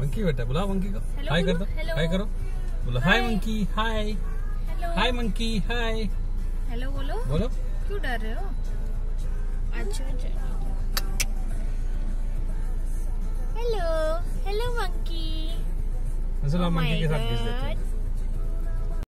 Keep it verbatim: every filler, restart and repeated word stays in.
Monkey बेटा बुलाओ monkey को, हाय कर दो, हाय करो, बोलो hi monkey, hi hi monkey, hi hello बोलो बोलो। क्यों डर रहे हो? अच्छा अच्छा हेलो हेलो मंकी। चलो मंकी के साथ भेज देते हैं।